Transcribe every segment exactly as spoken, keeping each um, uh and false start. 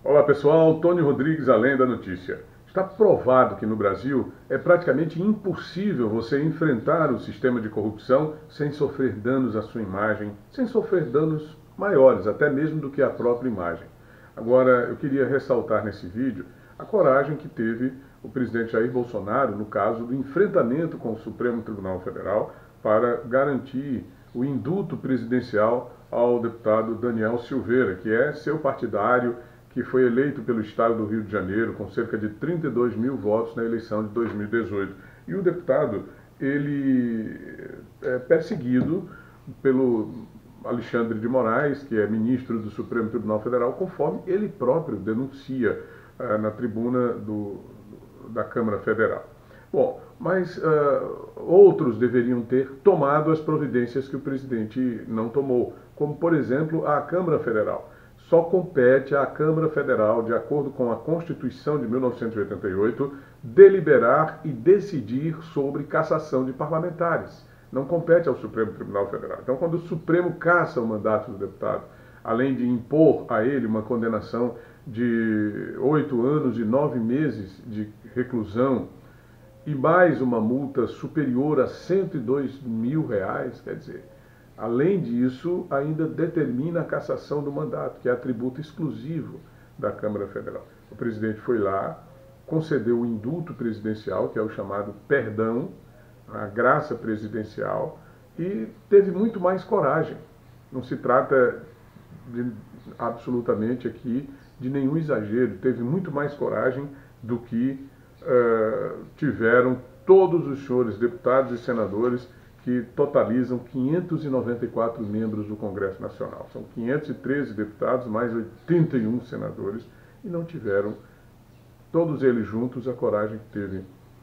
Olá pessoal, Tony Rodrigues, Além da Notícia. Está provado que no Brasil é praticamente impossível você enfrentar o sistema de corrupção sem sofrer danos à sua imagem, sem sofrer danos maiores, até mesmo do que a própria imagem. Agora, eu queria ressaltar nesse vídeo a coragem que teve o presidente Jair Bolsonaro no caso do enfrentamento com o Supremo Tribunal Federal para garantir o indulto presidencial ao deputado Daniel Silveira, que é seu partidário, que foi eleito pelo estado do Rio de Janeiro com cerca de trinta e dois mil votos na eleição de dois mil e dezoito. E o deputado, ele é perseguido pelo Alexandre de Moraes, que é ministro do Supremo Tribunal Federal, conforme ele próprio denuncia uh, na tribuna do, da Câmara Federal. Bom, mas uh, outros deveriam ter tomado as providências que o presidente não tomou, como, por exemplo, a Câmara Federal. Só compete à Câmara Federal, de acordo com a Constituição de mil novecentos e oitenta e oito, deliberar e decidir sobre cassação de parlamentares. Não compete ao Supremo Tribunal Federal. Então, quando o Supremo cassa o mandato do deputado, além de impor a ele uma condenação de oito anos e nove meses de reclusão e mais uma multa superior a cento e dois mil reais, quer dizer, além disso, ainda determina a cassação do mandato, que é atributo exclusivo da Câmara Federal. O presidente foi lá, concedeu o indulto presidencial, que é o chamado perdão, a graça presidencial, e teve muito mais coragem. Não se trata de, absolutamente aqui de nenhum exagero, teve muito mais coragem do que uh, tiveram todos os senhores deputados e senadores que totalizam quinhentos e noventa e quatro membros do Congresso Nacional. São quinhentos e treze deputados, mais oitenta e um senadores, e não tiveram, todos eles juntos, a coragem que teve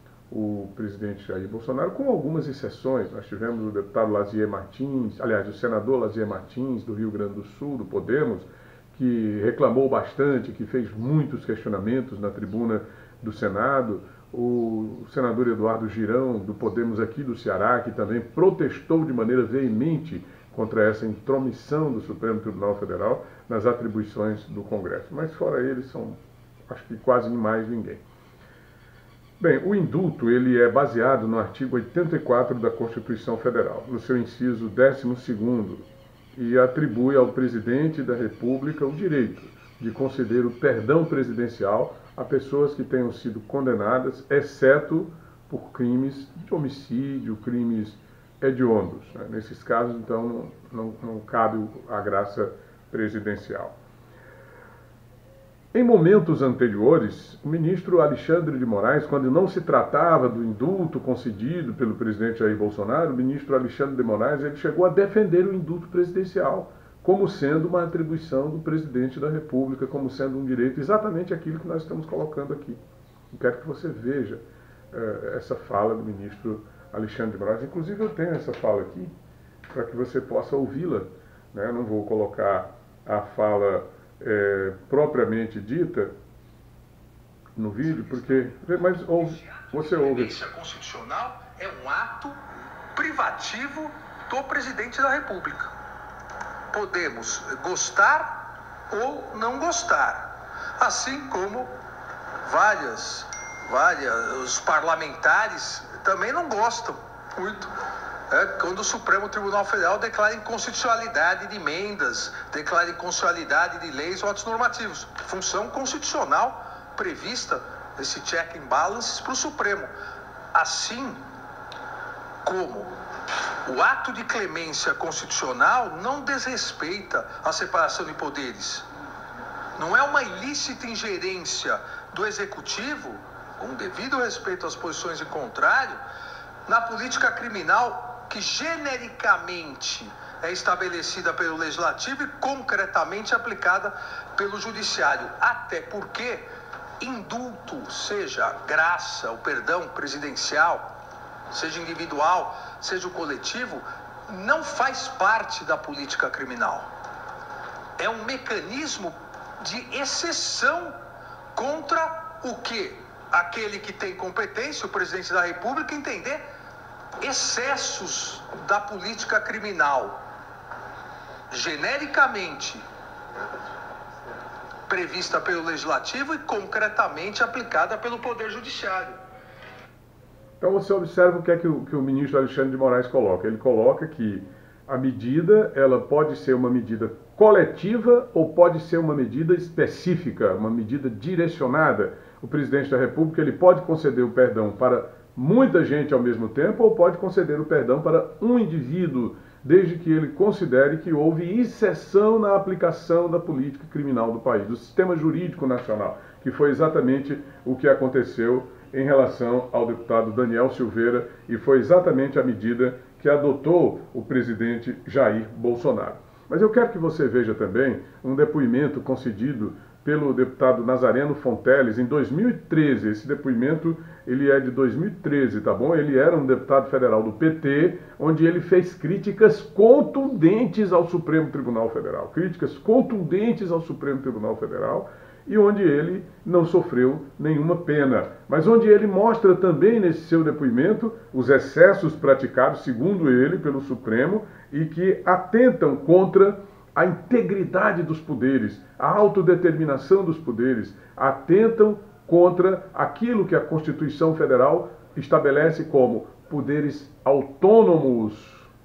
o presidente Jair Bolsonaro, com algumas exceções. Nós tivemos o deputado Lazier Martins, aliás, o senador Lazier Martins, do Rio Grande do Sul, do Podemos, que reclamou bastante, que fez muitos questionamentos na tribuna do Senado. O senador Eduardo Girão, do Podemos aqui do Ceará, que também protestou de maneira veemente contra essa intromissão do Supremo Tribunal Federal nas atribuições do Congresso. Mas fora eles, são, acho que quase mais ninguém. Bem, o indulto ele é baseado no artigo oitenta e quatro da Constituição Federal, no seu inciso décimo segundo, e atribui ao presidente da República o direito de conceder o perdão presidencial a pessoas que tenham sido condenadas, exceto por crimes de homicídio, crimes hediondos. Né? Nesses casos, então, não, não, não cabe a graça presidencial. Em momentos anteriores, o ministro Alexandre de Moraes, quando não se tratava do indulto concedido pelo presidente Jair Bolsonaro, o ministro Alexandre de Moraes ele chegou a defender o indulto presidencial como sendo uma atribuição do presidente da República, como sendo um direito, exatamente aquilo que nós estamos colocando aqui. Eu quero que você veja uh, essa fala do ministro Alexandre de Moraes. Inclusive, eu tenho essa fala aqui, para que você possa ouvi-la. Né? Eu não vou colocar a fala é, propriamente dita no vídeo, porque... Mas ouve, você ouve. A constitucional é um ato privativo do presidente da República. Podemos gostar ou não gostar, assim como várias, várias, os parlamentares também não gostam muito é, quando o Supremo Tribunal Federal declara inconstitucionalidade de emendas, declara inconstitucionalidade de leis ou atos normativos. Função constitucional prevista, esse check and balances para o Supremo. Assim como o ato de clemência constitucional não desrespeita a separação de poderes. Não é uma ilícita ingerência do Executivo, com devido respeito às posições em contrário, na política criminal que genericamente é estabelecida pelo Legislativo e concretamente aplicada pelo Judiciário. Até porque indulto, seja graça, o perdão presidencial, seja individual, seja o coletivo, não faz parte da política criminal. É um mecanismo de exceção contra o que aquele que tem competência, o presidente da República, entender excessos da política criminal. Genericamente, prevista pelo Legislativo e concretamente aplicada pelo Poder Judiciário. Então você observa o que é que o, que o ministro Alexandre de Moraes coloca. Ele coloca que a medida ela pode ser uma medida coletiva ou pode ser uma medida específica, uma medida direcionada. O presidente da República ele pode conceder o perdão para muita gente ao mesmo tempo ou pode conceder o perdão para um indivíduo, desde que ele considere que houve exceção na aplicação da política criminal do país, do sistema jurídico nacional, que foi exatamente o que aconteceu em relação ao deputado Daniel Silveira e foi exatamente a medida que adotou o presidente Jair Bolsonaro. Mas eu quero que você veja também um depoimento concedido pelo deputado Nazareno Fonteles em dois mil e treze. Esse depoimento ele é de dois mil e treze, tá bom? Ele era um deputado federal do P T, onde ele fez críticas contundentes ao Supremo Tribunal Federal. Críticas contundentes ao Supremo Tribunal Federal e onde ele não sofreu nenhuma pena. Mas onde ele mostra também nesse seu depoimento os excessos praticados, segundo ele, pelo Supremo e que atentam contra a integridade dos poderes, a autodeterminação dos poderes, atentam contra aquilo que a Constituição Federal estabelece como poderes autônomos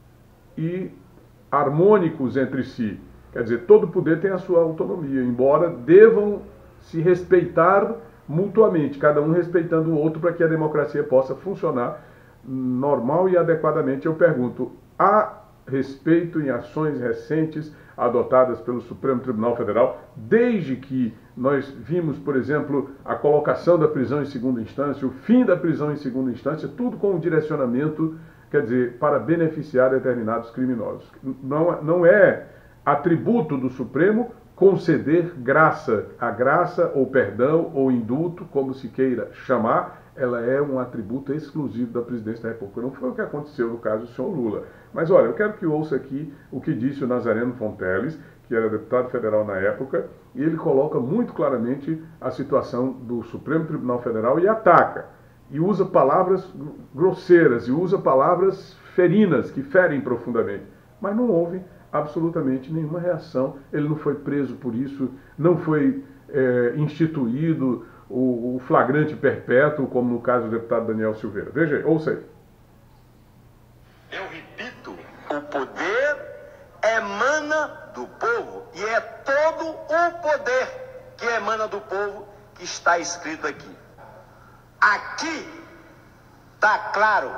e harmônicos entre si. Quer dizer, todo poder tem a sua autonomia, embora devam se respeitar mutuamente, cada um respeitando o outro para que a democracia possa funcionar normal e adequadamente. Eu pergunto, há respeito em ações recentes adotadas pelo Supremo Tribunal Federal, desde que nós vimos, por exemplo, a colocação da prisão em segunda instância, o fim da prisão em segunda instância, tudo com um direcionamento, quer dizer, para beneficiar determinados criminosos. Não, não é atributo do Supremo conceder graça, a graça ou perdão ou indulto, como se queira chamar, ela é um atributo exclusivo da presidência da República. Não foi o que aconteceu no caso do senhor Lula. Mas olha, eu quero que ouça aqui o que disse o Nazareno Fonteles, que era deputado federal na época, e ele coloca muito claramente a situação do Supremo Tribunal Federal e ataca, e usa palavras grosseiras, e usa palavras ferinas, que ferem profundamente. Mas não houve absolutamente nenhuma reação, ele não foi preso por isso, não foi é, instituído o, o flagrante perpétuo, como no caso do deputado Daniel Silveira. Veja aí, ouça aí. Eu repito, o poder emana do povo e é todo o poder que emana do povo que está escrito aqui. Aqui está claro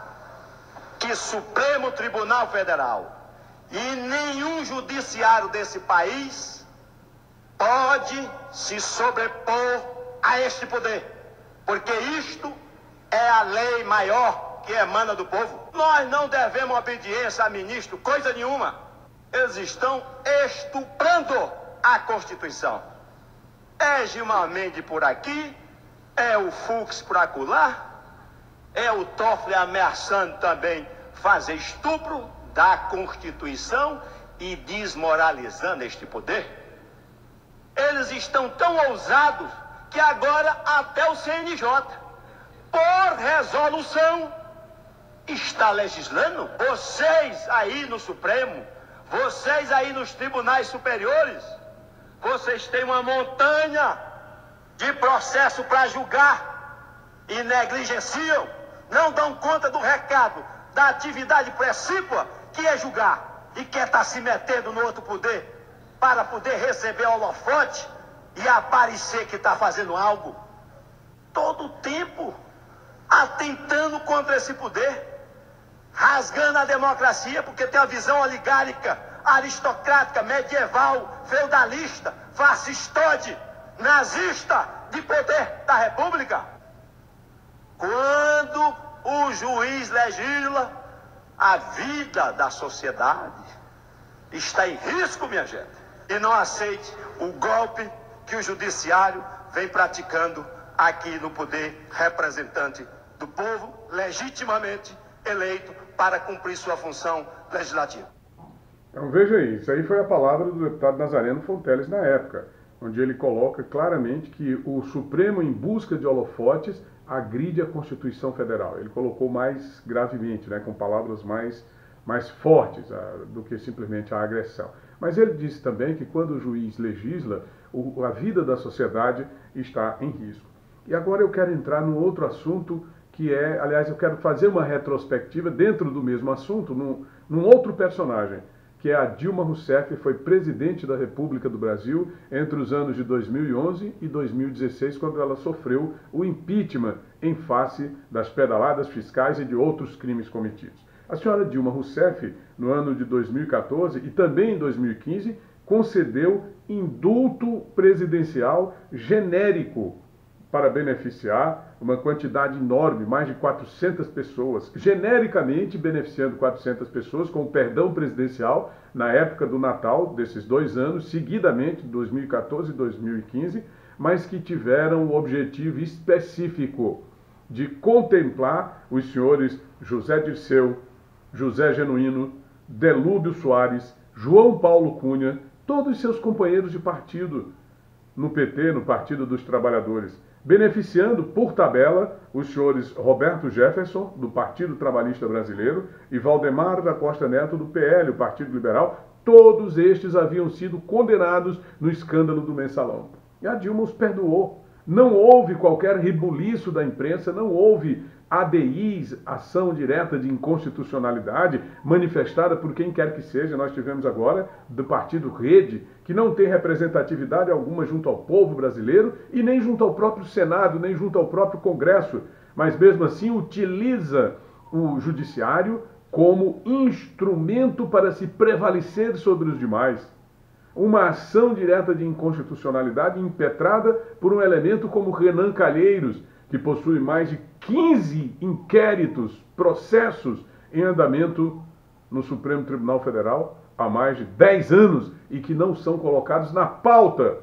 que Supremo Tribunal Federal e nenhum judiciário desse país pode se sobrepor a este poder, porque isto é a lei maior que emana do povo. Nós não devemos obediência a ministro, coisa nenhuma. Eles estão estuprando a Constituição. É Gilmar Mendes por aqui, é o Fux por acolá, é o Toffoli ameaçando também fazer estupro da Constituição e desmoralizando este poder. Eles estão tão ousados que agora até o C N J, por resolução, está legislando. Vocês aí no Supremo, vocês aí nos tribunais superiores, vocês têm uma montanha de processo para julgar e negligenciam, não dão conta do recado, da atividade precípua que é julgar e quer estar se metendo no outro poder para poder receber holofote e aparecer que está fazendo algo. Todo o tempo atentando contra esse poder, rasgando a democracia, porque tem a visão oligárquica, aristocrática, medieval, feudalista, fascistode, nazista de poder da República. Quando o juiz legisla, a vida da sociedade está em risco, minha gente. E não aceite o golpe que o judiciário vem praticando aqui no poder representante do povo, legitimamente eleito para cumprir sua função legislativa. Então veja aí, isso aí foi a palavra do deputado Nazareno Fonteles na época, onde ele coloca claramente que o Supremo, em busca de holofotes, agride a Constituição Federal. Ele colocou mais gravemente, né, com palavras mais, mais fortes a, do que simplesmente a agressão. Mas ele disse também que quando o juiz legisla, o, a vida da sociedade está em risco. E agora eu quero entrar num outro assunto que é, aliás, eu quero fazer uma retrospectiva dentro do mesmo assunto, num, num outro personagem, que é a Dilma Rousseff, que foi presidente da República do Brasil entre os anos de dois mil e onze e dois mil e dezesseis, quando ela sofreu o impeachment em face das pedaladas fiscais e de outros crimes cometidos. A senhora Dilma Rousseff, no ano de dois mil e quatorze e também em dois mil e quinze, concedeu indulto presidencial genérico para beneficiar uma quantidade enorme, mais de quatrocentas pessoas, genericamente beneficiando quatrocentas pessoas com o perdão presidencial na época do Natal desses dois anos, seguidamente, dois mil e quatorze e dois mil e quinze, mas que tiveram o objetivo específico de contemplar os senhores José Dirceu, José Genuíno, Delúbio Soares, João Paulo Cunha, todos seus companheiros de partido no P T, no Partido dos Trabalhadores, beneficiando, por tabela, os senhores Roberto Jefferson, do Partido Trabalhista Brasileiro, e Valdemar da Costa Neto, do P L, o Partido Liberal. Todos estes haviam sido condenados no escândalo do Mensalão. E a Dilma os perdoou. Não houve qualquer rebuliço da imprensa, não houve A D Is, ação direta de inconstitucionalidade, manifestada por quem quer que seja. Nós tivemos agora do Partido Rede, que não tem representatividade alguma junto ao povo brasileiro e nem junto ao próprio Senado, nem junto ao próprio Congresso, mas mesmo assim utiliza o judiciário como instrumento para se prevalecer sobre os demais. Uma ação direta de inconstitucionalidade impetrada por um elemento como Renan Calheiros, que possui mais de quinze inquéritos, processos em andamento no Supremo Tribunal Federal há mais de dez anos e que não são colocados na pauta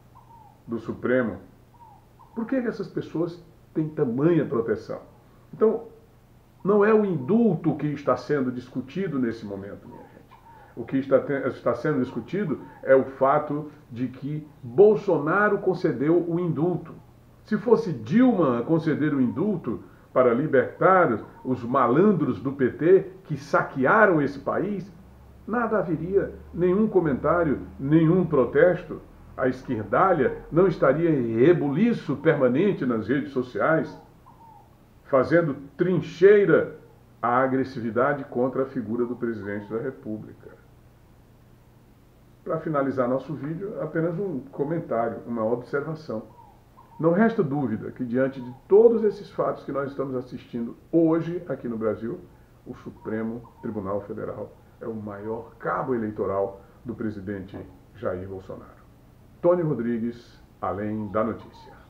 do Supremo. Por que essas pessoas têm tamanha proteção? Então, não é o indulto que está sendo discutido nesse momento, minha gente. O que está, está sendo discutido é o fato de que Bolsonaro concedeu o indulto. Se fosse Dilma a conceder o indulto para libertar os malandros do P T que saquearam esse país, nada haveria, nenhum comentário, nenhum protesto. A esquerdalha não estaria em rebuliço permanente nas redes sociais, fazendo trincheira à agressividade contra a figura do presidente da República. Para finalizar nosso vídeo, apenas um comentário, uma observação. Não resta dúvida que, diante de todos esses fatos que nós estamos assistindo hoje aqui no Brasil, o Supremo Tribunal Federal é o maior cabo eleitoral do presidente Jair Bolsonaro. Tony Rodrigues, Além da Notícia.